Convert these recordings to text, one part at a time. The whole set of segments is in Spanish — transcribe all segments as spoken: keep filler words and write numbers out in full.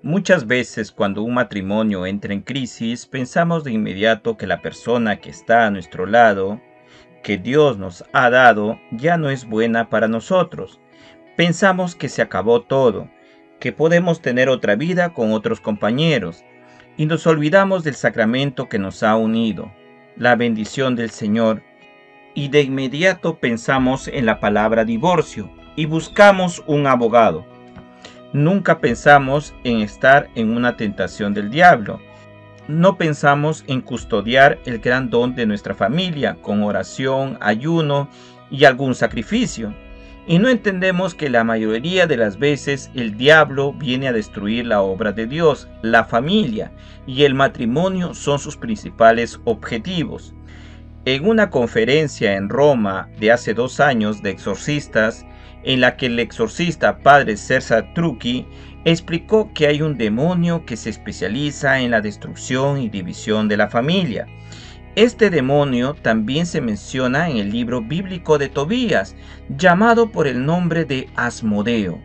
Muchas veces cuando un matrimonio entra en crisis, pensamos de inmediato que la persona que está a nuestro lado, que Dios nos ha dado, ya no es buena para nosotros. Pensamos que se acabó todo, que podemos tener otra vida con otros compañeros, y nos olvidamos del sacramento que nos ha unido, la bendición del Señor, y de inmediato pensamos en la palabra divorcio, y buscamos un abogado. Nunca pensamos en estar en una tentación del diablo. No pensamos en custodiar el gran don de nuestra familia con oración, ayuno y algún sacrificio. Y no entendemos que la mayoría de las veces el diablo viene a destruir la obra de Dios, la familia y el matrimonio son sus principales objetivos. En una conferencia en Roma de hace dos años de exorcistas, en la que el exorcista padre César Trucchi explicó que hay un demonio que se especializa en la destrucción y división de la familia. Este demonio también se menciona en el libro bíblico de Tobías, llamado por el nombre de Asmodeo.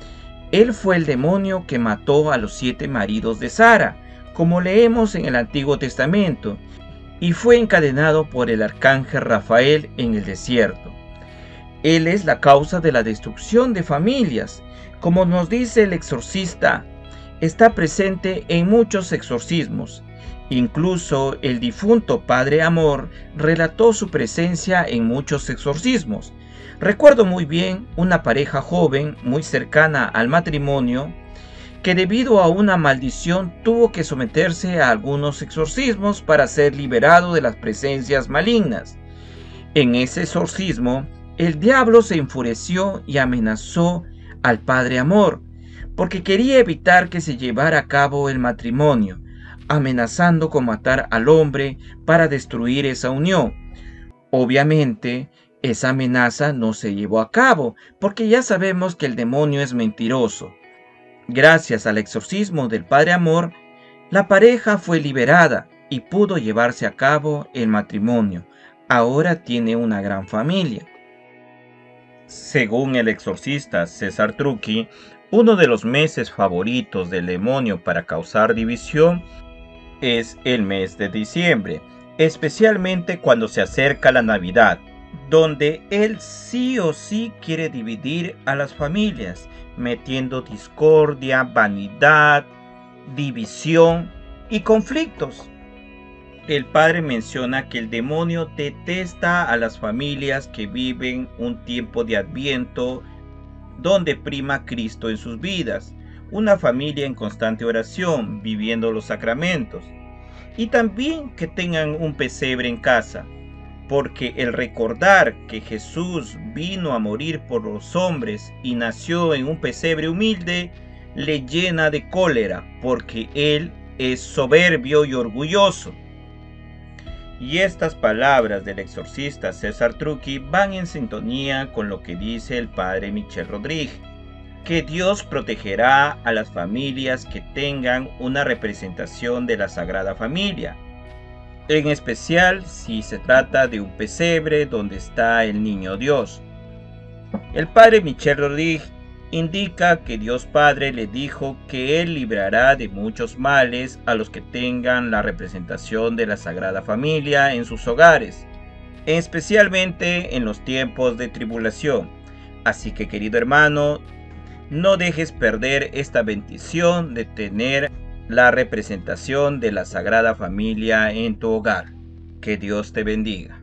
Él fue el demonio que mató a los siete maridos de Sara, como leemos en el Antiguo Testamento, y fue encadenado por el arcángel Rafael en el desierto. Él es la causa de la destrucción de familias. Como nos dice el exorcista, está presente en muchos exorcismos. Incluso el difunto Padre Amor relató su presencia en muchos exorcismos. Recuerdo muy bien una pareja joven muy cercana al matrimonio que debido a una maldición tuvo que someterse a algunos exorcismos para ser liberado de las presencias malignas. En ese exorcismo, el diablo se enfureció y amenazó al Padre Amor, porque quería evitar que se llevara a cabo el matrimonio, amenazando con matar al hombre para destruir esa unión. Obviamente, esa amenaza no se llevó a cabo, porque ya sabemos que el demonio es mentiroso. Gracias al exorcismo del Padre Amor, la pareja fue liberada y pudo llevarse a cabo el matrimonio. Ahora tiene una gran familia. Según el exorcista César Trucchi, uno de los meses favoritos del demonio para causar división es el mes de diciembre, especialmente cuando se acerca la Navidad, donde él sí o sí quiere dividir a las familias, metiendo discordia, vanidad, división y conflictos. El padre menciona que el demonio detesta a las familias que viven un tiempo de Adviento donde prima Cristo en sus vidas, una familia en constante oración, viviendo los sacramentos, y también que tengan un pesebre en casa, porque el recordar que Jesús vino a morir por los hombres y nació en un pesebre humilde, le llena de cólera, porque él es soberbio y orgulloso. Y estas palabras del exorcista César Trucchi van en sintonía con lo que dice el padre Michel Rodríguez, que Dios protegerá a las familias que tengan una representación de la Sagrada Familia, en especial si se trata de un pesebre donde está el niño Dios. El padre Michel Rodríguez indica que Dios Padre le dijo que Él librará de muchos males a los que tengan la representación de la Sagrada Familia en sus hogares, especialmente en los tiempos de tribulación. Así que, querido hermano, no dejes perder esta bendición de tener la representación de la Sagrada Familia en tu hogar. Que Dios te bendiga.